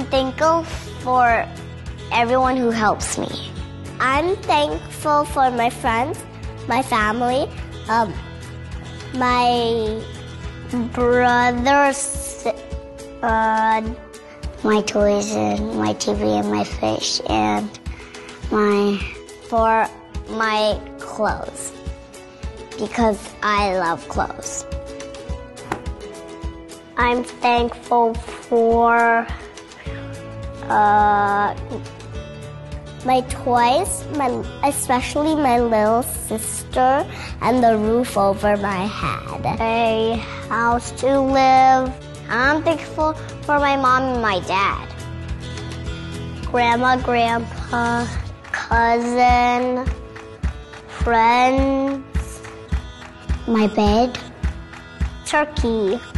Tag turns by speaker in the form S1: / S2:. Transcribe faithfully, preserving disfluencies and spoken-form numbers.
S1: thankful for everyone who helps me. I'm thankful for my friends, my family, um, my brothers, uh, my toys and my T V and my fish and my for my clothes because I love clothes. I'm thankful for uh, my toys, my, especially my little sister, and the roof over my head. A house to live. I'm thankful for my mom and my dad. Grandma, grandpa, cousin, friends, my bed, turkey.